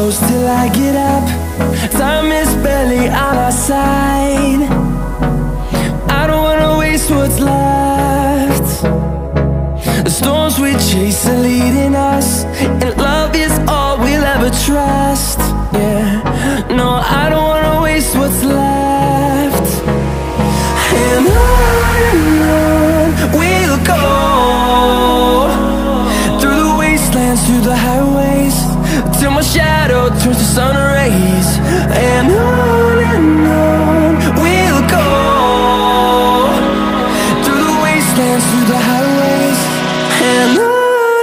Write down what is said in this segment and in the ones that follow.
close till I get up. Time is barely on our side. I don't wanna waste what's left. The storms we chase are leading us, and love is all we'll ever trust. Yeah, no, I don't wanna waste what's left. And on we'll go, through the wastelands, through the highways, till my shadow turns to sun rays. And on we'll go, through the wastelands, through the highways, and on.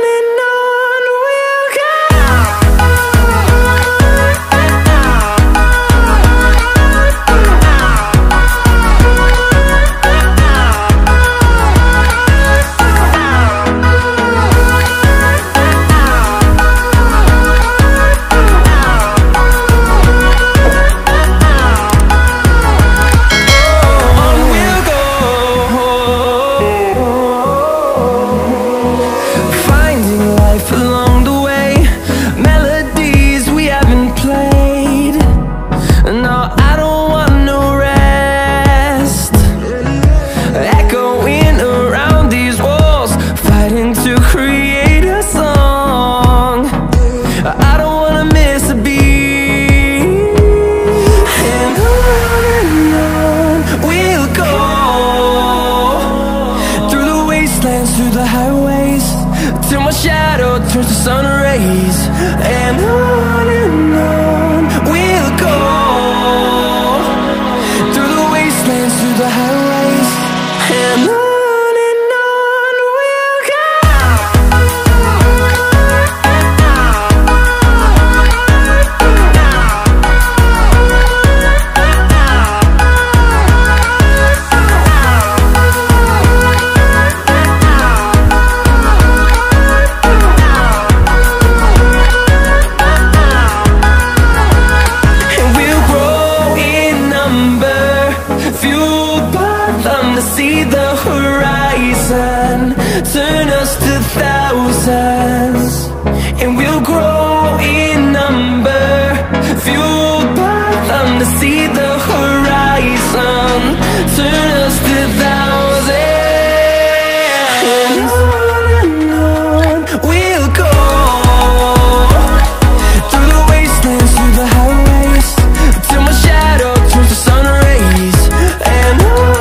Through the highways, till my shadow turns to sun rays. And on we'll go, through the wastelands, through the highways, and on. See the horizon turn us to thousands, and we'll grow in number, fueled by them. To see the horizon turn us to thousands, and on we'll go, through the wastelands, through the highways, till my shadow turns to sun rays. And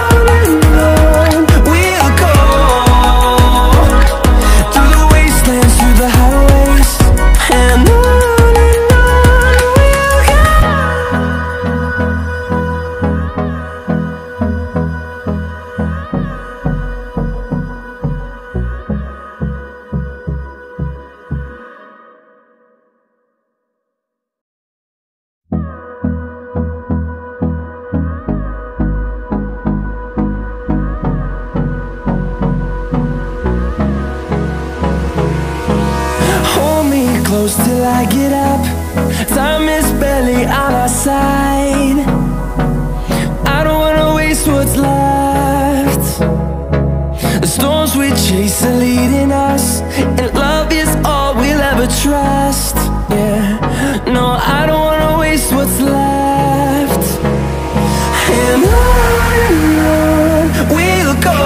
close till I get up. Time is barely on our side. I don't wanna waste what's left. The storms we chase are leading us, and love is all we'll ever trust. Yeah, no, I don't wanna waste what's left. And on we'll go,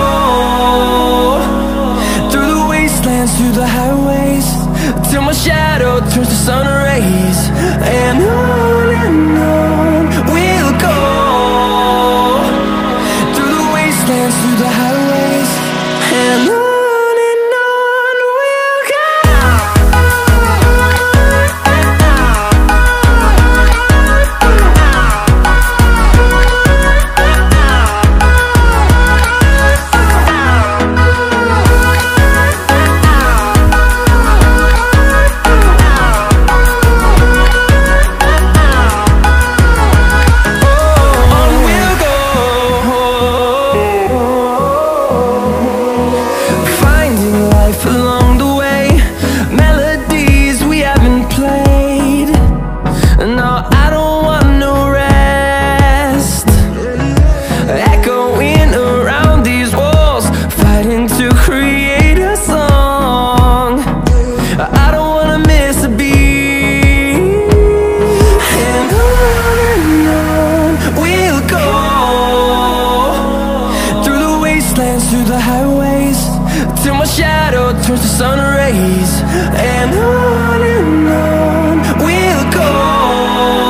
through the wastelands, through the highways, till my shadow turns to sun rays. And on we'll go, through the wastelands, through the highways, and on. We'll go. wastelands through the highways, till my shadow turns to sun rays. And on we'll go.